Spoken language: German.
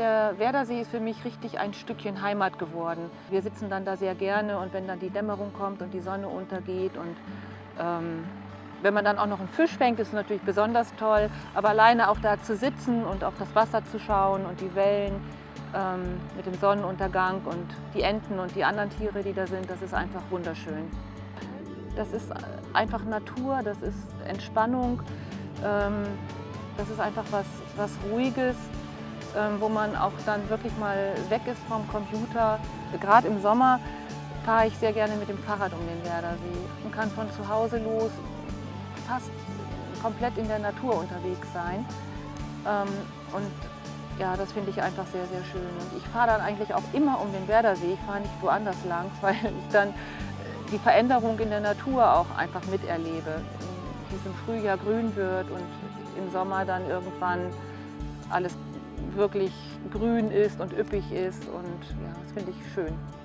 Der Werdersee ist für mich richtig ein Stückchen Heimat geworden. Wir sitzen dann da sehr gerne und wenn dann die Dämmerung kommt und die Sonne untergeht und wenn man dann auch noch einen Fisch fängt, ist es natürlich besonders toll. Aber alleine auch da zu sitzen und auf das Wasser zu schauen und die Wellen mit dem Sonnenuntergang und die Enten und die anderen Tiere, die da sind, das ist einfach wunderschön. Das ist einfach Natur, das ist Entspannung, das ist einfach was Ruhiges, wo man auch dann wirklich mal weg ist vom Computer. Gerade im Sommer fahre ich sehr gerne mit dem Fahrrad um den Werdersee und kann von zu Hause los fast komplett in der Natur unterwegs sein. Und ja, das finde ich einfach sehr, sehr schön. Und ich fahre dann eigentlich auch immer um den Werdersee, ich fahre nicht woanders lang, weil ich dann die Veränderung in der Natur auch einfach miterlebe. Wie es im Frühjahr grün wird und im Sommer dann irgendwann alles wirklich grün ist und üppig ist und ja, das finde ich schön.